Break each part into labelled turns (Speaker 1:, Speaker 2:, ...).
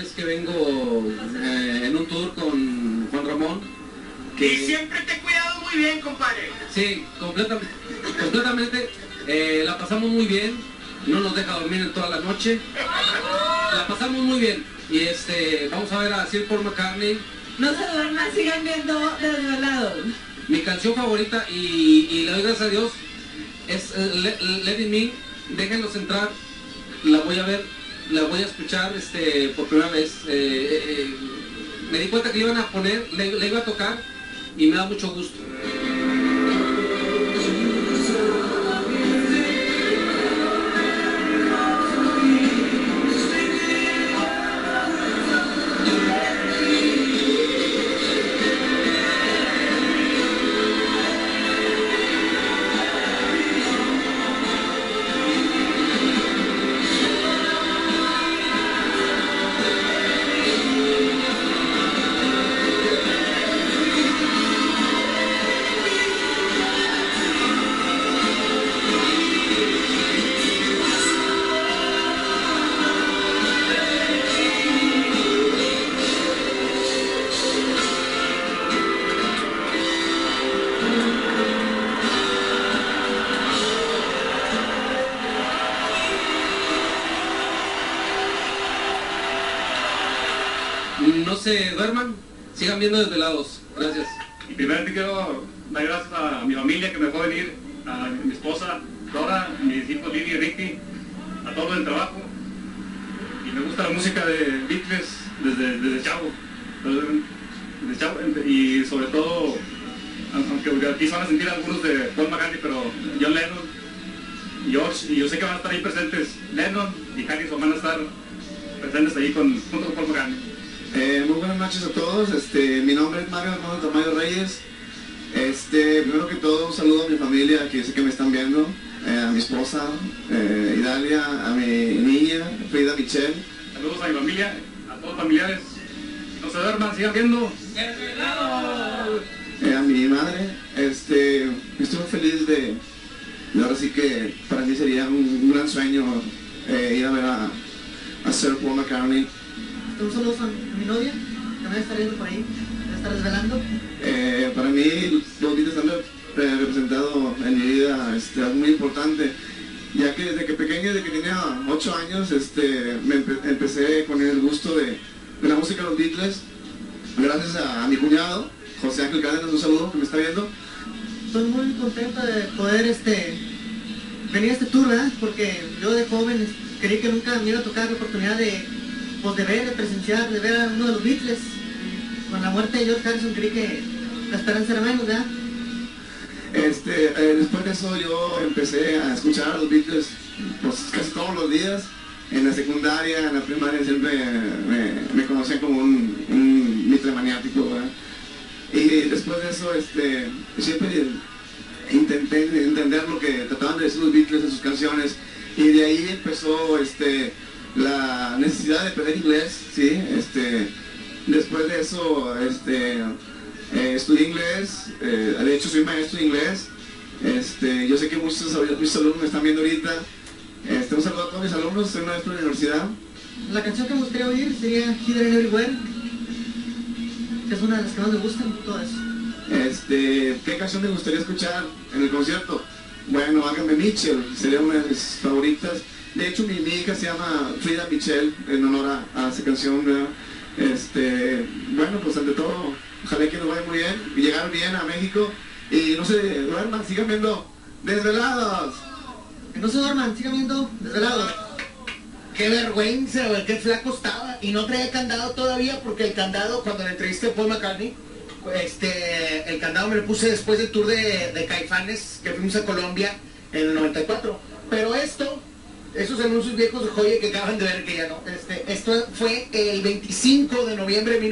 Speaker 1: vez que vengo en un tour con Juan Ramón.
Speaker 2: Y siempre te he cuidado muy bien, compadre.
Speaker 1: Sí, completamente. La pasamos muy bien. No nos deja dormir en toda la noche. La pasamos muy bien. Y vamos a ver a Sir Paul McCartney.
Speaker 3: No se duerman, sigan viendo Desvelados.
Speaker 1: Mi canción favorita, y le doy gracias a Dios, es Let It Me. Déjenlos entrar. La voy a ver, la voy a escuchar por primera vez. Me di cuenta que le iban a poner, le iba a tocar, y me da mucho gusto. No se duerman, sigan viendo Desvelados. Gracias.
Speaker 4: Y primeramente quiero dar gracias a mi familia que me dejó venir, a mi esposa Dora, a mis hijos Lili y Ricky, a todos del trabajo. Y me gusta la música de Beatles desde chavo. Desde chavo. Y sobre todo, aunque aquí se van a sentir algunos de Paul McCartney, pero John Lennon, George, y yo sé que van a estar ahí presentes. Lennon y Harrison van a estar presentes ahí junto con Paul McCartney.
Speaker 5: Muy buenas noches a todos, mi nombre es Mario Armando Tamayo Reyes. Primero que todo un saludo a mi familia que sé que me están viendo, a mi esposa Idalia, a mi niña Frida Michelle.
Speaker 4: Saludos a mi familia, a todos los familiares. No se duerman, sigan viendo.
Speaker 5: A mi madre, estoy muy feliz de ahora sí que para mí sería un gran sueño ir a ver a Sir Paul McCartney.
Speaker 6: Un saludo a mi novia, que me está viendo por ahí, me está desvelando.
Speaker 5: Para mí los Beatles han representado en mi vida es muy importante, ya que desde que pequeño, desde que tenía 8 años, empecé con el gusto de la música de los Beatles, gracias a mi cuñado, José Ángel Cárdenas, un saludo que me está viendo.
Speaker 6: Estoy muy contento de poder venir a este tour, ¿verdad? Porque yo de joven creí que nunca me iba a tocar la oportunidad de ver, de presenciar, de ver a uno de los Beatles. Con la muerte de George Harrison creí que la esperanza era menos, ¿verdad?
Speaker 5: Después de eso yo empecé a escuchar a los Beatles pues, casi todos los días. En la secundaria, en la primaria siempre me conocían como un Beatle maniático, ¿verdad? Y después de eso siempre intenté entender lo que trataban de decir los Beatles en sus canciones, y de ahí empezó la necesidad de aprender inglés, ¿sí? Después de eso estudié inglés, de hecho soy maestro de inglés. Yo sé que muchos alumnos me están viendo ahorita. Un saludo a todos mis alumnos, soy maestro de la universidad.
Speaker 6: La canción que me gustaría oír sería Here and Everywhere, que es una de las que más me gustan, todo eso.
Speaker 5: ¿Qué canción me gustaría escuchar en el concierto? Bueno, hágame Mitchell, sería una de mis favoritas. De hecho, mi hija se llama Frida Michelle, en honor a esa canción, ¿verdad? Bueno, pues ante todo, ojalá que nos vaya muy bien, y llegar bien a México, y no se duerman, sigan viendo Desvelados.
Speaker 6: Que no se duerman, sigan viendo Desvelados.
Speaker 2: Qué vergüenza, güey, qué flaco estaba. Y no traía candado todavía, porque el candado, cuando le entrevisté a Paul McCartney, el candado me lo puse después del tour de Caifanes, que fuimos a Colombia en el 94. Pero esos anuncios viejos de joya que acaban de ver que ya no. Esto fue el 25 de noviembre de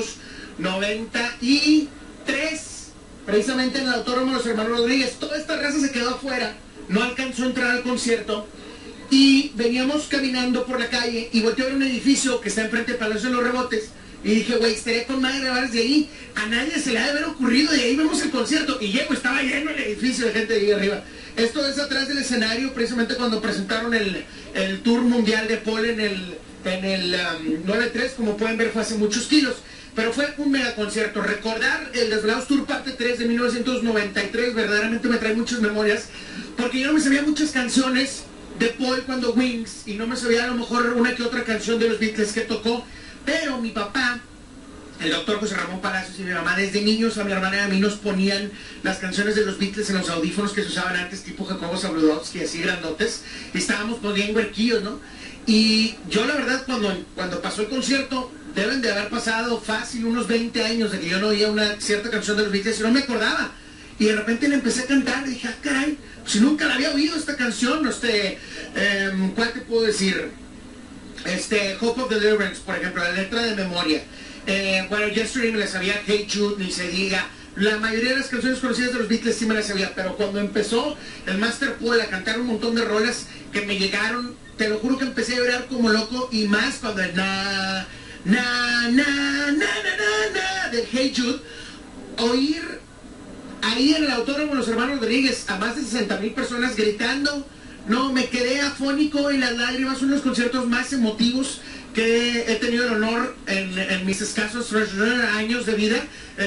Speaker 2: 1993, precisamente en el Autódromo de los Hermanos Rodríguez. Toda esta raza se quedó afuera, no alcanzó a entrar al concierto, y veníamos caminando por la calle y volteé a ver un edificio que está enfrente del Palacio de los Rebotes, y dije, güey, estaría con madre grabar desde ahí. A nadie se le ha de haber ocurrido, y ahí vemos el concierto, y llego, estaba lleno el edificio de gente de ahí arriba. Esto es atrás del escenario, precisamente cuando presentaron el tour mundial de Paul en en el 9-3, como pueden ver, fue hace muchos kilos. Pero fue un mega concierto. Recordar el Desvelados Tour parte 3 de 1993 verdaderamente me trae muchas memorias, porque yo no me sabía muchas canciones de Paul cuando Wings, y no me sabía a lo mejor una que otra canción de los Beatles que tocó, pero mi papá, el doctor José Ramón Palacios, y mi mamá, desde niños a mi hermana y a mí nos ponían las canciones de los Beatles en los audífonos que se usaban antes, tipo Jacobo Zabludovsky, así grandotes, y estábamos pues bien huerquillos, ¿no? Y yo la verdad cuando pasó el concierto, deben de haber pasado fácil unos 20 años de que yo no oía una cierta canción de los Beatles y no me acordaba. Y de repente le empecé a cantar y dije, ah, caray, si nunca la había oído esta canción, ¿cuál te puedo decir? Hope of Deliverance, por ejemplo, la letra de memoria. Bueno, Yesterday me la sabía, Hey Jude, ni se diga. La mayoría de las canciones conocidas de los Beatles sí me las sabía, pero cuando empezó el Master Paul a cantar un montón de rolas que me llegaron, te lo juro que empecé a llorar como loco, y más cuando el na de Hey Jude, oír ahí en el autódromo de los hermanos Rodríguez a más de 60,000 personas gritando, no, me quedé afónico y las lágrimas. Uno de los conciertos más emotivos que he tenido el honor en mis escasos años de vida,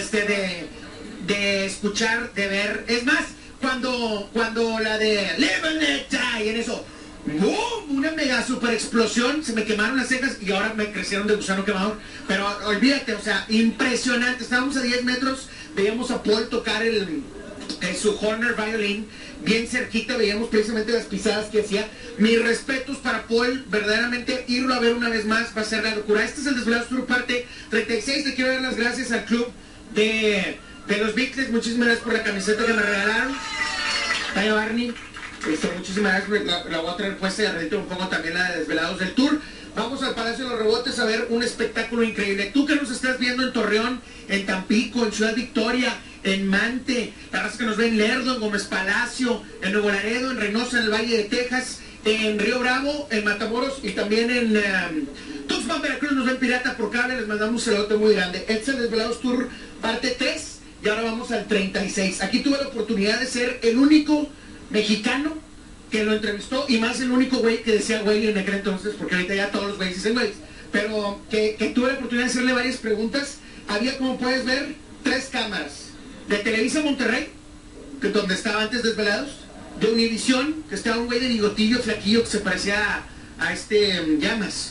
Speaker 2: de escuchar, de ver. Es más, cuando la de Live and Let Die, en eso, ¡boom!, una mega super explosión, se me quemaron las cejas y ahora me crecieron de gusano quemador. Pero olvídate, o sea, impresionante. Estábamos a 10 metros, veíamos a Paul tocar su Horner Violin, bien cerquita, veíamos precisamente las pisadas que hacía. Mis respetos para Paul, verdaderamente irlo a ver una vez más va a ser la locura. Este es el Desvelados Tour parte 36. Le quiero dar las gracias al club de los Beatles. Muchísimas gracias por la camiseta que me regalaron. Vaya Barney. Muchísimas gracias, la voy a traer puesta y ahorita un poco también la de Desvelados del Tour. Vamos al Palacio de los Rebotes a ver un espectáculo increíble. Tú que nos estás viendo en Torreón, en Tampico, en Ciudad Victoria, en Mante, la raza que nos ve en Lerdo, en Gómez Palacio, en Nuevo Laredo, en Reynosa, en el Valle de Texas, en Río Bravo, en Matamoros y también en Tuxpan, Veracruz, nos ven pirata por cable. Les mandamos un saludote muy grande. Este es el Desvelados Tour parte 3 y ahora vamos al 36. Aquí tuve la oportunidad de ser el único mexicano que lo entrevistó, y más el único güey que decía güey en aquel entonces, porque ahorita ya todos los güeyes dicen güey, pero que tuve la oportunidad de hacerle varias preguntas. Había, como puedes ver, 3 cámaras de Televisa Monterrey, que donde estaba antes Desvelados, de Univisión, que estaba un güey de bigotillo flaquillo que se parecía a Llamas,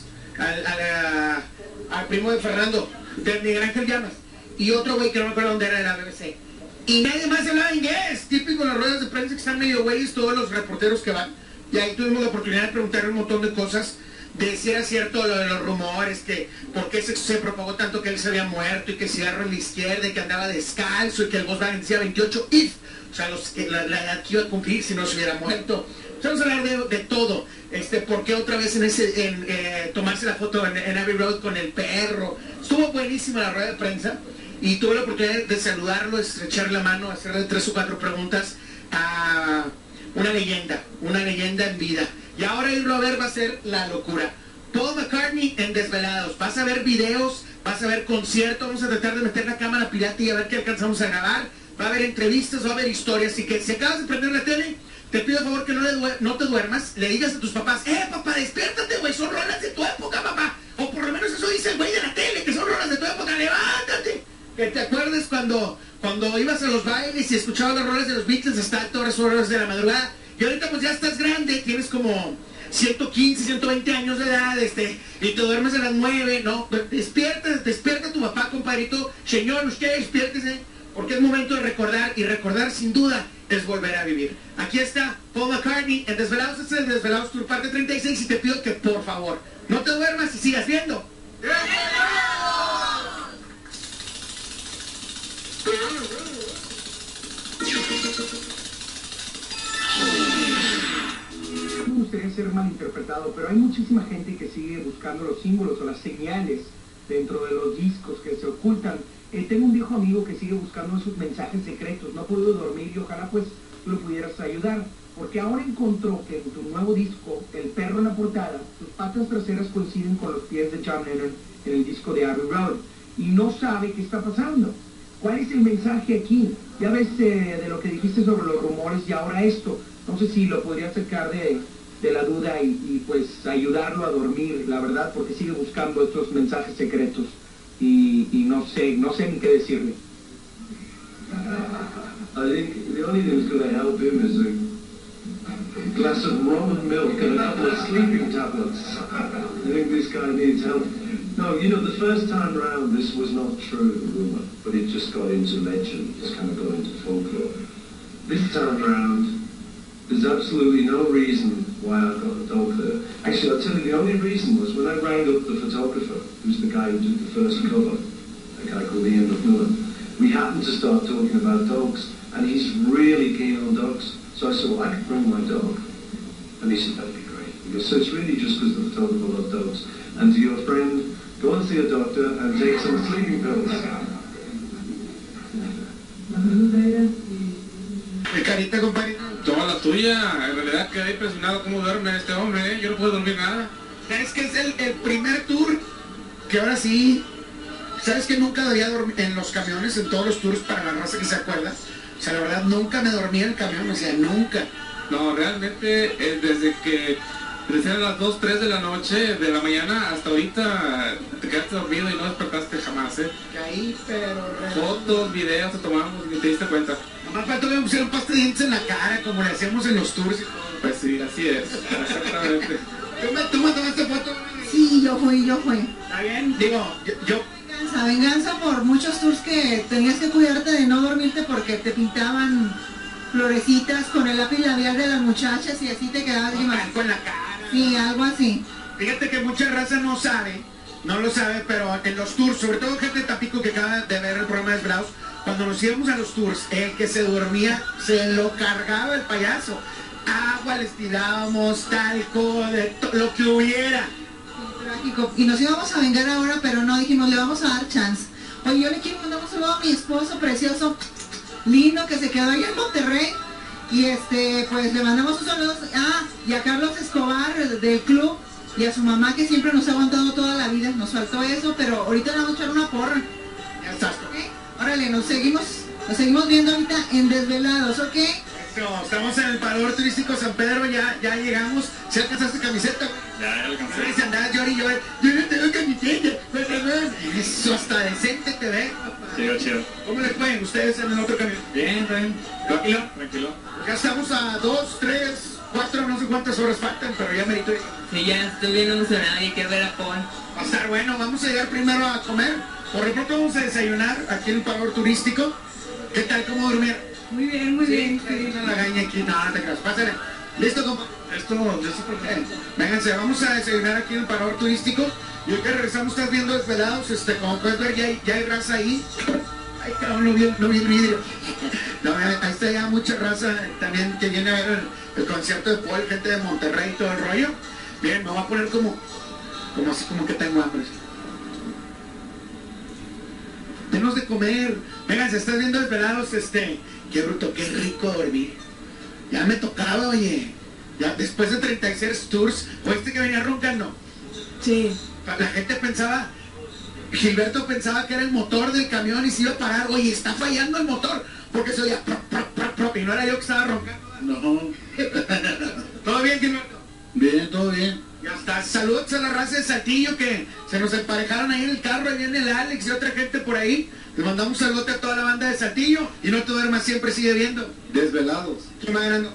Speaker 2: al primo de Fernando, de Miguel Ángel Llamas, y otro güey que no me acuerdo dónde era, de la BBC. Y nadie más hablaba inglés, típico en las ruedas de prensa que están medio güeyes todos los reporteros que van. Y ahí tuvimos la oportunidad de preguntarle un montón de cosas, de si era cierto lo de los rumores, que por qué se propagó tanto que él se había muerto, y que cigarro en la izquierda, y que andaba descalzo, y que el Volkswagen decía 28 if, o sea, la edad que iba a cumplir si no se hubiera muerto. Vamos a hablar de todo, por qué otra vez tomarse la foto en Abbey Road con el perro. Estuvo buenísima la rueda de prensa. Y tuve la oportunidad de saludarlo, estrecharle la mano, hacerle 3 o 4 preguntas a una leyenda en vida. Y ahora irlo a ver va a ser la locura. Paul McCartney en Desvelados. Vas a ver videos, vas a ver conciertos, vamos a tratar de meter la cámara pirata y a ver qué alcanzamos a grabar. Va a haber entrevistas, va a haber historias. Así que si acabas de prender la tele, te pido por favor que no te duermas. Le digas a tus papás, papá, despiértate, güey, son rolas de tu época, papá. O por lo menos eso dice el güey de la tele, que son rolas de tu época, levántate. Que te acuerdes cuando ibas a los bailes y escuchabas las rolas de los Beatles hasta todas horas de la madrugada. Y ahorita pues ya estás grande, tienes como 115, 120 años de edad, y te duermes a las 9, ¿no? Despierta tu papá, compadrito. Señor, usted despiértese, porque es momento de recordar, y recordar sin duda es volver a vivir. Aquí está Paul McCartney en Desvelados. Este es el Desvelados Tour parte 36, y te pido que por favor no te duermas y sigas viendo.
Speaker 7: No me gustaría ser malinterpretado, pero hay muchísima gente que sigue buscando los símbolos o las señales dentro de los discos que se ocultan. Tengo un viejo amigo que sigue buscando esos mensajes secretos, no ha podido dormir, y ojalá pues tú lo pudieras ayudar, porque ahora encontró que en tu nuevo disco, el perro en la portada, sus patas traseras coinciden con los pies de John Lennon en el disco de Abbey Road, y no sabe qué está pasando. ¿Cuál es el mensaje aquí? Ya ves de lo que dijiste sobre los rumores y ahora esto. No sé si lo podría sacar de de la duda y pues ayudarlo a dormir, la verdad, porque sigue buscando estos mensajes secretos y no sé ni qué decirle.
Speaker 8: I think the only thing that's going to help him is a glass of rum and milk and a couple of sleeping tablets. I think this guy needs help. No, you know, the first time round this was not true, rumour, but it just got into legend. It's kind of got into folklore. This time round, there's absolutely no reason why I've got a dog there. Actually, I'll tell you, the only reason was when I rang up the photographer, who's the guy who did the first cover, a guy called Ian McMillan. We happened to start talking about dogs, and he's really keen on dogs. So I said, well, I could bring my dog. And he said, that'd be great. He goes, so it's really just because the photographer loves dogs. And to your friend, go and see a doctor and take some sleeping pills.
Speaker 2: Mi carita, compadre.
Speaker 1: Toda la tuya, en realidad quedé impresionado cómo duerme este hombre, ¿eh? Yo no puedo dormir nada.
Speaker 2: ¿Sabes que es el primer tour que ahora sí? ¿Sabes que nunca había dormido en los camiones, en todos los tours, para la raza que se acuerda? O sea, la verdad, nunca me dormí en el camión, o sea, nunca.
Speaker 1: No, realmente, desde las 2, 3 de la noche, de la mañana hasta ahorita, te quedaste dormido y no despertaste jamás, ¿eh?
Speaker 2: Caí, pero...
Speaker 1: Fotos, videos te tomamos y te diste cuenta.
Speaker 2: Nomás faltó que me pusieron pasta de dientes en la cara, como le hacíamos en los tours y todo.
Speaker 1: Pues sí, así es, exactamente.
Speaker 2: ¿Tú me tomaste foto?
Speaker 3: Sí, yo fui.
Speaker 2: ¿Está bien? Digo, yo...
Speaker 3: Venganza por muchos tours que tenías que cuidarte de no dormirte porque te pintaban florecitas con el lápiz labial de las muchachas y así te quedabas
Speaker 2: Algo en la cara.
Speaker 3: Sí, algo así.
Speaker 2: Fíjate que mucha raza no lo sabe, pero en los tours, sobre todo gente de Tampico que acaba de ver el programa de Desvelados, cuando nos íbamos a los tours, el que se dormía se lo cargaba el payaso. Agua les tirábamos, talco, lo que hubiera.
Speaker 3: Trágico. Y nos íbamos a vengar ahora, pero no, dijimos, le vamos a dar chance. Oye, yo le quiero mandar un saludo a mi esposo precioso, lindo, que se quedó allá en Monterrey. Y pues le mandamos un saludo y a Carlos Escobar del club y a su mamá que siempre nos ha aguantado toda la vida. Nos faltó eso, pero ahorita le vamos a echar una porra.
Speaker 2: Ya estás.
Speaker 3: ¿Okay? Órale, nos seguimos viendo ahorita en Desvelados, ¿ok?
Speaker 2: Estamos en el Parador Turístico San Pedro, ya llegamos. ¿Se alcanzaste camiseta?
Speaker 4: Ya lo alcancé.
Speaker 2: Si andabas llori, yo no tengo camiseta. Eso, hasta decente te ve.
Speaker 4: Chido.
Speaker 2: ¿Cómo les fue ustedes en el otro camión?
Speaker 4: Bien. Tranquilo.
Speaker 2: Ya estamos a 2, 3, 4, no sé cuántas horas faltan, pero ya merito.
Speaker 9: Sí, ya estoy bien emocionado y quiero ver a Paul.
Speaker 2: Va a estar bueno, vamos a llegar primero a comer. Por lo pronto vamos a desayunar aquí en el Parador Turístico. ¿Qué tal? ¿Cómo durmieron?
Speaker 3: Muy bien.
Speaker 2: Sí, una lagaña aquí, no te creas. Pásale. ¿Listo, compa? Esto por qué. Vénganse, vamos a desayunar aquí en el Parador Turístico. Y hoy que regresamos, estás viendo Desvelados, como puedes ver, ya hay raza ahí. Ay, cabrón, no vi el vidrio. No, ahí está ya mucha raza también que viene a ver el concierto de Paul, gente de Monterrey y todo el rollo. Bien, me voy a poner como así, como que tengo hambre. Denos de comer. Vénganse, estás viendo Desvelados, qué bruto, qué rico dormir. Ya me tocaba, oye. Ya después de 36 tours, ¿oíste que venía roncando?
Speaker 3: Sí.
Speaker 2: La gente pensaba, Gilberto pensaba que era el motor del camión y se iba a parar. Oye, está fallando el motor, porque se oía y no era yo que estaba roncando.
Speaker 5: No.
Speaker 2: ¿Todo bien, Gilberto?
Speaker 5: Bien, todo bien.
Speaker 2: Ya está. Saludos a la raza de Saltillo que se nos emparejaron ahí en el carro. Ahí viene el Alex y otra gente por ahí. Les mandamos un saludo a toda la banda de Saltillo. Y no te duermas, siempre sigue viendo
Speaker 5: Desvelados.
Speaker 2: ¿Qué más ganando?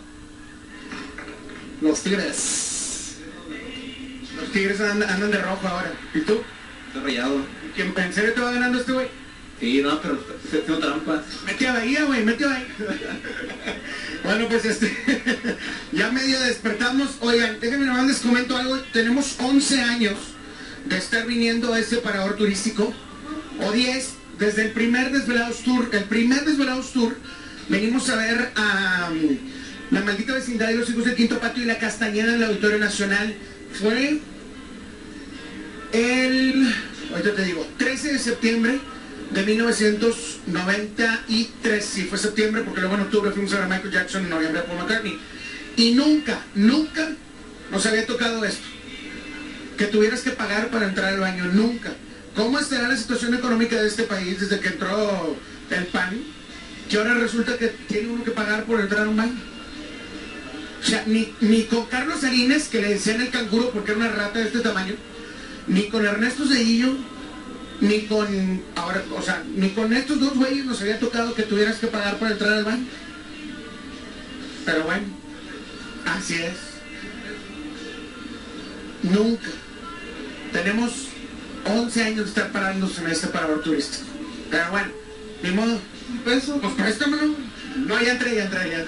Speaker 2: Los Tigres. Los Tigres andan de rojo ahora. ¿Y tú?
Speaker 1: Estoy rayado.
Speaker 2: ¿Quién en serio te va ganando este güey?
Speaker 1: Sí, no, pero tengo trampas.
Speaker 2: Mete a Bahía, güey, mete a Bahía. Bueno, pues ya medio despertamos. Oigan, déjenme nomás les comento algo. Tenemos 11 años de estar viniendo a este parador turístico. O 10, desde el primer Desvelados Tour. El primer Desvelados Tour, venimos a ver a La Maldita Vecindad de los Hijos del Quinto Patio y La Castañeda en el Auditorio Nacional. Fue ahorita te digo, 13 de septiembre de 1993, sí, fue septiembre, porque luego en octubre fuimos a ver a Michael Jackson, en noviembre a Paul McCartney. Y nunca nos había tocado esto, que tuvieras que pagar para entrar al baño, nunca. ¿Cómo estará la situación económica de este país desde que entró el PAN? Que ahora resulta que tiene uno que pagar por entrar a un baño. O sea, ni con Carlos Salinas, que le decían el canguro porque era una rata de este tamaño, ni con Ernesto Zedillo, ni con, ahora, o sea, ni con estos dos güeyes nos había tocado que tuvieras que pagar para entrar al baño. Pero bueno, así es. Nunca. Tenemos 11 años de estar parándonos en este parador turístico. Pero bueno, ni modo.
Speaker 5: ¿Un peso?
Speaker 2: Pues préstamelo. No, ya entré.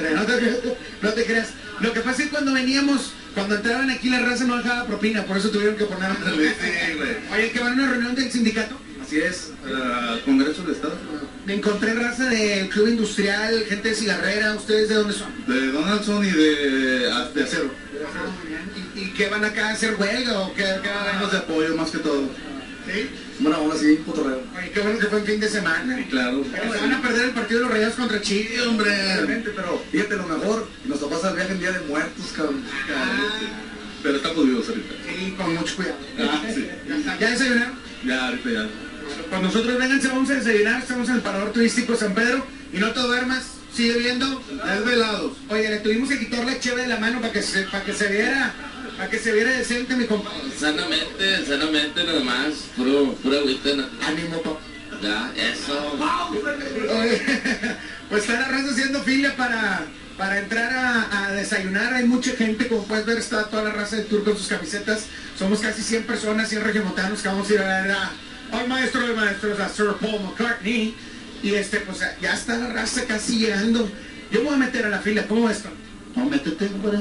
Speaker 2: No te creas. Lo que pasa es que cuando veníamos, cuando entraban aquí la raza no dejaba propina, por eso tuvieron que poner...
Speaker 5: Sí, güey.
Speaker 2: Oye, que van a una reunión del sindicato.
Speaker 5: Así es, Congreso del Estado.
Speaker 2: Me encontré raza del Club Industrial, gente de cigarrera. ¿Ustedes de dónde son?
Speaker 5: De Donaldson y de Acero.
Speaker 2: ¿Y qué van acá a hacer huelga o qué va a haber?
Speaker 5: Venimos de apoyo más que todo.
Speaker 2: ¿Sí?
Speaker 5: Bueno, aún así, cotorreo.
Speaker 2: Oye, qué bueno que fue el fin de semana.
Speaker 5: Sí, claro.
Speaker 2: Pero se van a perder el partido de los Rayados contra Chile.
Speaker 5: Sí, hombre. Pero fíjate, lo mejor, nos pasa el viaje en Día de Muertos, cabrón. Pero estamos vivos ahorita.
Speaker 2: Sí, con mucho cuidado.
Speaker 5: Sí.
Speaker 2: ¿Ya desayunaron?
Speaker 5: Ya, ahorita ya.
Speaker 2: Pues nosotros vénganse, vamos a desayunar, estamos en el parador turístico San Pedro y no te duermas, sigue viendo.
Speaker 5: Desvelados.
Speaker 2: Oye, le tuvimos que quitar la cheve de la mano para que se viera decente, mi compadre.
Speaker 10: Sanamente nada más, pura agüita, ¿no?
Speaker 2: Ánimo, papá.
Speaker 10: Ya, eso.
Speaker 2: Oye, pues está la raza haciendo fila para entrar a desayunar. Hay mucha gente, como puedes ver, está toda la raza del tour con sus camisetas. Somos casi 100 personas, 100 regiomontanos que vamos a ir a ver al maestro de maestros, a Sir Paul McCartney. Y pues ya está la raza casi llegando. Yo me voy a meter a la fila, ¿cómo ves, Tony?
Speaker 5: No, métete, compadre.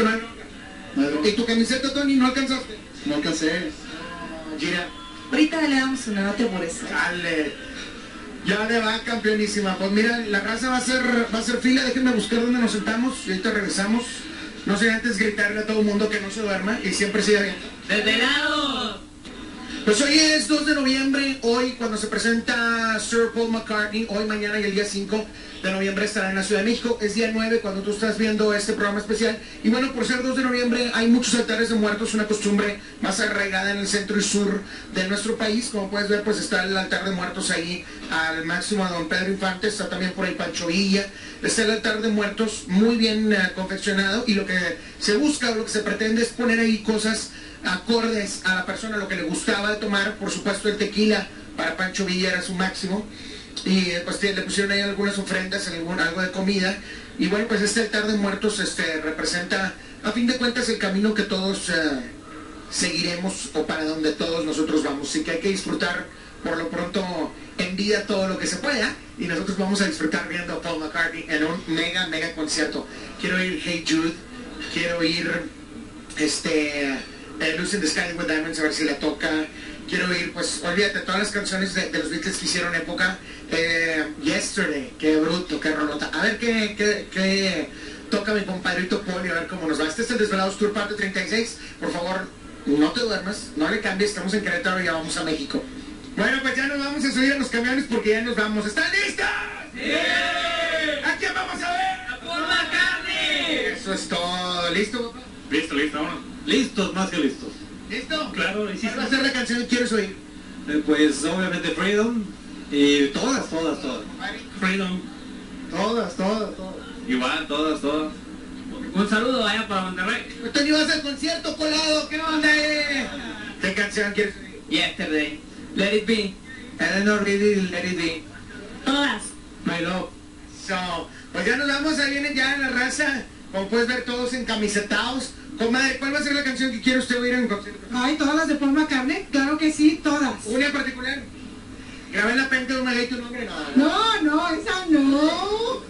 Speaker 2: ¿Y tu camiseta, Tony, no alcanzaste?
Speaker 5: No alcancé.
Speaker 2: Gira.
Speaker 3: Ahorita le damos una, no te apures.
Speaker 2: Dale. Ya le va, campeonísima. Pues mira, la raza va a ser fila. Déjenme buscar dónde nos sentamos y ahorita regresamos. No sé, antes gritarle a todo el mundo que no se duerma y siempre siga bien.
Speaker 9: ¡Desvelados!
Speaker 2: Pues hoy es 2 de noviembre, hoy cuando se presenta Sir Paul McCartney, hoy, mañana y el día 5 de noviembre estará en la Ciudad de México, es día 9 cuando tú estás viendo este programa especial, y bueno, por ser 2 de noviembre hay muchos altares de muertos, una costumbre más arraigada en el centro y sur de nuestro país. Como puedes ver, pues está el altar de muertos ahí al máximo a don Pedro Infante, está también por ahí Pancho Villa, está el altar de muertos muy bien confeccionado, y lo que se busca o lo que se pretende es poner ahí cosas acordes a la persona, lo que le gustaba de tomar. Por supuesto, el tequila para Pancho Villa era su máximo, y pues le pusieron ahí algunas ofrendas, algo de comida. Y bueno, pues este altar de muertos representa a fin de cuentas el camino que todos seguiremos, o para donde todos nosotros vamos. Así que hay que disfrutar por lo pronto en vida todo lo que se pueda, y nosotros vamos a disfrutar viendo a Paul McCartney en un mega concierto. Quiero ir Hey Jude, quiero ir Lucy in the Sky with Diamonds, a ver si la toca. Quiero ir, pues, olvídate, todas las canciones de los Beatles que hicieron época. Yesterday, qué bruto, qué rolota. A ver qué toca mi compadrito Paul, y a ver cómo nos va. Este es el Desvelados Tour parte 36. Por favor, no te duermas, no le cambies, estamos en Querétaro y ya vamos a México. Bueno, pues ya nos vamos a subir a los camiones porque ya nos vamos. ¿Están listos?
Speaker 9: ¡Sí!
Speaker 2: ¿A quién vamos a ver?
Speaker 9: ¡A Paul McCartney!
Speaker 2: Eso es todo. ¿Listo, papá?
Speaker 4: Listo, vámonos.
Speaker 10: Listos, más que listos.
Speaker 2: ¿Listo?
Speaker 4: Claro,
Speaker 2: ¿Cuál va a ser la canción que quieres oír?
Speaker 10: Pues obviamente Freedom y todas.
Speaker 4: Freedom.
Speaker 5: Todas.
Speaker 4: Igual, todas.
Speaker 9: Un saludo allá para Monterrey.
Speaker 2: Tú ni vas al concierto, colado. ¿Qué onda, ¿Qué canción quieres oír?
Speaker 9: Yesterday. Let it be.
Speaker 2: Eleanor Rigby, Let It Be.
Speaker 9: Todas.
Speaker 2: My Love. So, pues ya nos vamos, ahí vienen ya la raza. Como puedes ver, todos encamisetados. Comadre, ¿cuál va a ser la canción que quiere usted oír en concierto?
Speaker 3: Ay, todas las de Paul McCartney, claro que sí, todas.
Speaker 2: ¿Una en particular? ¿Grabé en la pente de una gay tu nombre?
Speaker 3: No, esa no.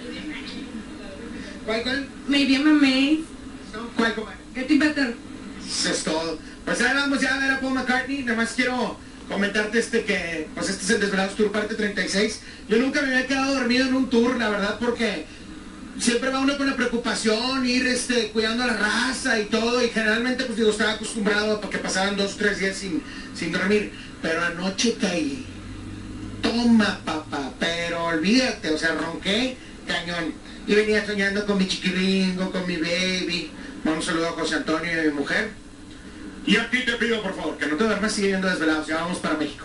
Speaker 2: ¿Cuál?
Speaker 3: Maybe I'm a maid.
Speaker 2: ¿Cuál, comadre?
Speaker 3: Getting better.
Speaker 2: Eso es todo. Pues ahí vamos ya a ver a Paul McCartney. Nada más quiero comentarte que pues este es el Desvelados Tour parte 36. Yo nunca me había quedado dormido en un tour, la verdad, porque siempre va uno con la preocupación, ir cuidando a la raza y todo, y generalmente pues digo, estaba acostumbrado a que pasaban 2 o 3 días sin dormir, pero anoche caí. Toma, papá, pero olvídate, o sea, ronqué cañón. Y venía soñando con mi chiquiringo, con mi baby. Un saludo a José Antonio y a mi mujer. Y a ti te pido, por favor, que no te duermas siguiendo Desvelados. Ya vamos para México.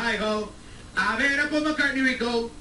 Speaker 2: hi-ho. A ver, a Paul McCartney we go.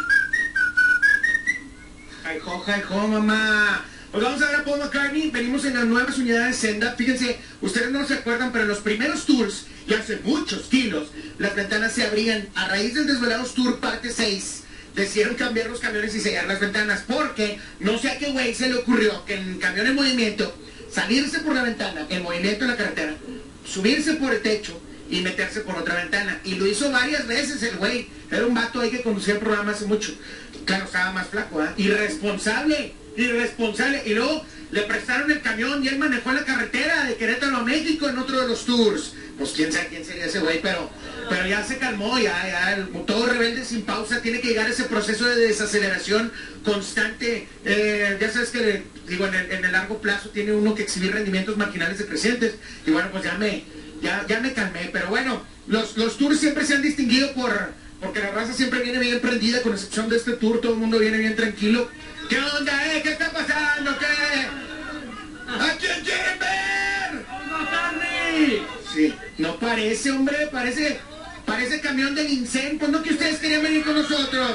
Speaker 2: Hi-ho, mamá. Pues vamos a ver a Paul McCartney. Venimos en las nuevas unidades Senda. Fíjense, ustedes no se acuerdan, pero en los primeros tours, y hace muchos kilos, las ventanas se abrían. A raíz del Desvelados Tour parte 6, decidieron cambiar los camiones y sellar las ventanas, porque no sé a qué güey se le ocurrió que en camión en movimiento, salirse por la ventana, en movimiento en la carretera, subirse por el techo y meterse por otra ventana. Y lo hizo varias veces el güey. Era un vato ahí que conducía el programa hace mucho. Claro, estaba más flaco, ¿eh? Irresponsable. Y luego le prestaron el camión y él manejó la carretera de Querétaro a México en otro de los tours. Pues quién sabe quién sería ese güey, pero ya se calmó, ya todo rebelde sin pausa tiene que llegar a ese proceso de desaceleración constante. Ya sabes que, digo, en el largo plazo tiene uno que exhibir rendimientos marginales decrecientes. Y bueno, pues ya me calmé, pero bueno, los tours siempre se han distinguido porque la raza siempre viene bien prendida, con excepción de este tour, todo el mundo viene bien tranquilo. ¿Qué onda, ¿Qué está pasando? ¿Qué? ¿A quién quieren ver? ¡McCartney! Sí, no parece, hombre, parece camión del INSEN. ¿Cuándo que ustedes querían venir con nosotros?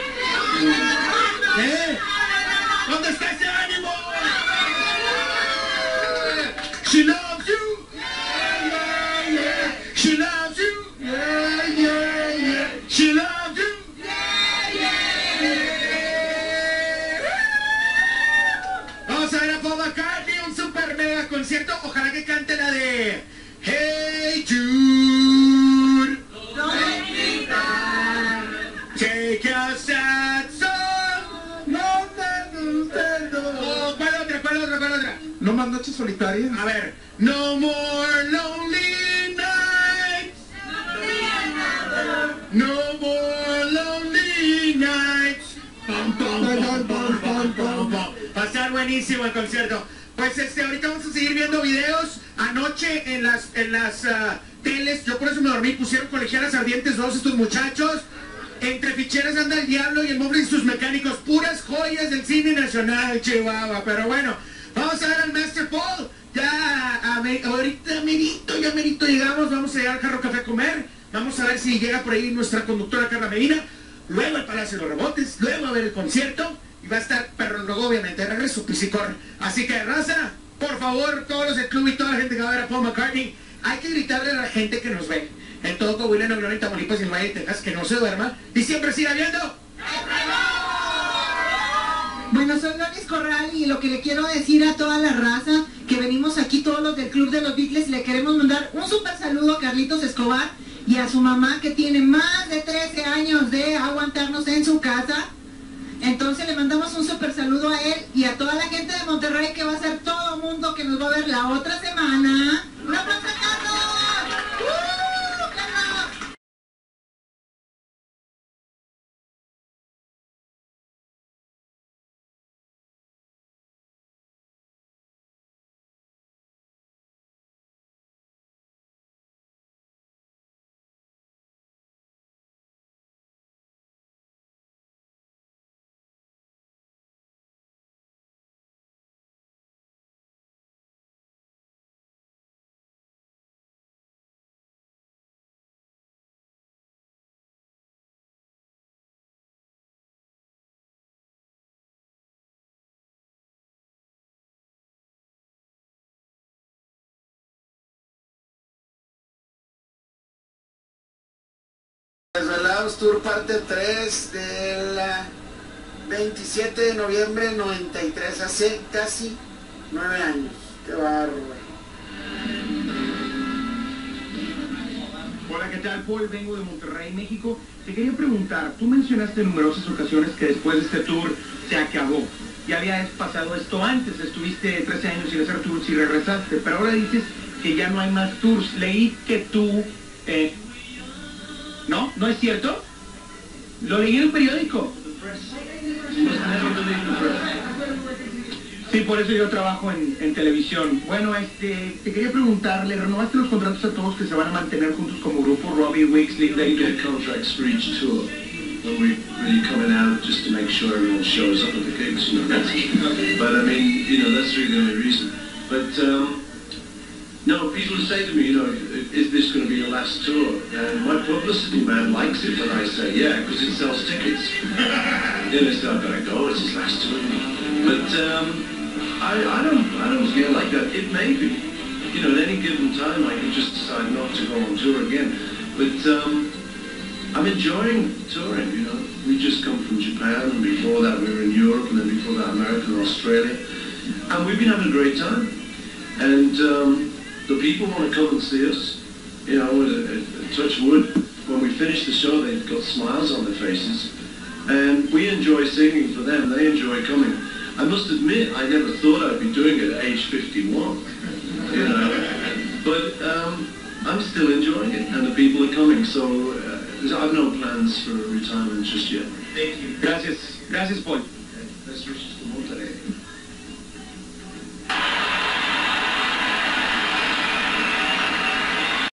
Speaker 2: ¿Dónde está ese ánimo? She loves you. Yeah, yeah. She loves you. Yeah, yeah, yeah. She loves you. Vamos a ver a Paul McCartney, un super mega concierto. Ojalá que cante la de Hey Jude. Take a sad song. ¿Cuál otra?
Speaker 5: ¿No más noches solitarias?
Speaker 2: A ver. No more lonely nights. No more lonely nights. Va a estar buenísimo el concierto. Pues ahorita vamos a seguir viendo videos. Anoche en las teles, yo por eso me dormí, pusieron Colegialas Ardientes 2 estos muchachos. Entre ficheras anda el diablo y el Mobley y sus mecánicos, puras joyas del cine nacional, Chihuahua. Pero bueno, vamos a ver al Master Paul. Ahorita merito llegamos, vamos a llegar al Jarro Café a comer. Vamos a ver si llega por ahí nuestra conductora Carla Medina. Luego el Palacio de los Rebotes, luego a ver el concierto. Y va a estar, pero luego obviamente regreso Pisicor. Así que, raza, por favor, todos los del club y toda la gente que va a ver a Paul McCartney, hay que gritarle a la gente que nos ve en todo Coahuila, Nuevo León, en Tamaulipas y en Valle de Texas, que no se duerma y siempre siga viendo.
Speaker 3: Bueno, soy Loris Corral y lo que le quiero decir a toda la raza que venimos aquí, todos los del Club de los Beatles, le queremos mandar un súper saludo a Carlitos Escobar y a su mamá, que tiene más de 13 años de aguantarnos en su casa. Entonces le mandamos un súper saludo a él y a toda la gente de Monterrey, que va a ser todo mundo que nos va a ver la otra semana. ¡Un aplauso a Carlos!
Speaker 2: Desvelados Tour parte 3 del 27 de noviembre 93, hace casi 9 años. Qué bárbaro.
Speaker 7: Hola, ¿qué tal, Paul? Vengo de Monterrey, México. Te quería preguntar, tú mencionaste en numerosas ocasiones que después de este tour se acabó. Ya habías pasado esto antes, estuviste 13 años sin hacer tours y regresaste, pero ahora dices que ya no hay más tours. Leí que tú... ¿No? ¿No es cierto? Lo leí en el periódico. Sí, por eso yo trabajo en televisión. Bueno, te quería preguntar, ¿le renovaste los contratos a todos que se van a mantener juntos como grupo? Robbie, Wicks, Linda y
Speaker 8: get contracts for each tour. When we really coming out just to make sure everyone shows up at the gigs, you know. But I mean, you know, that's really the only reason. But No, people say to me, you know, is this going to be your last tour? And my publicity man likes it when I say, yeah, because it sells tickets. Then they start going, oh, it's his last tour. But I don't feel like that. It may be. You know, at any given time, I can just decide not to go on tour again. But I'm enjoying touring, you know. We just come from Japan, and before that we were in Europe, and then before that America and Australia. And we've been having a great time. And the people want to come and see us. You know, touch wood, when we finish the show, they've got smiles on their faces. And we enjoy singing for them. They enjoy coming. I must admit, I never thought I'd be doing it at age 51. You know, but I'm still enjoying it, and the people are coming. So I've no plans for retirement just yet.
Speaker 4: Thank you. Gracias, Paul.
Speaker 8: Best wishes.